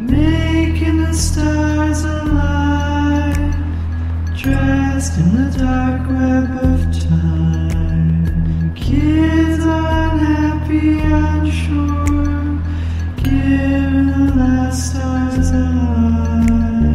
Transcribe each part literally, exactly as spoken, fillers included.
making the stars alive, dressed in the dark web of time. Kids are unhappy, unsure, given the last stars alive.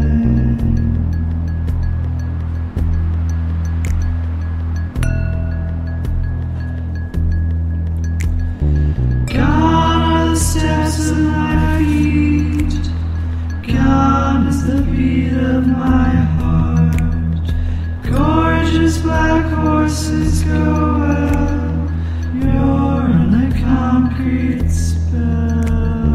Gone are the steps of my feet, gone is the beat of my heart. Gorgeous black horses go well, you're on a concrete spell.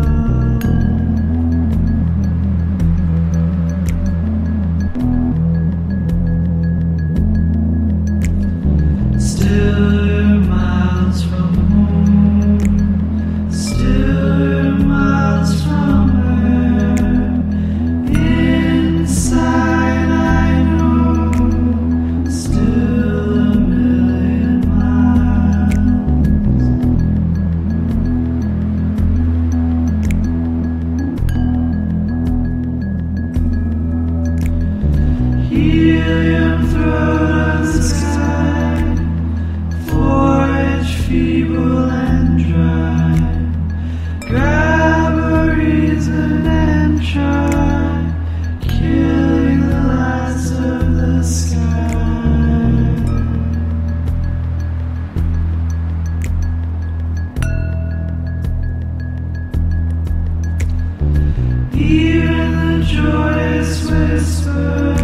Still you're miles from home, still you're miles from her. Inside I know, still a million miles. Helium throat of the sky, forage feeble and dry. Grab a reason and try, killing the last of the sky. Even the joyous whisper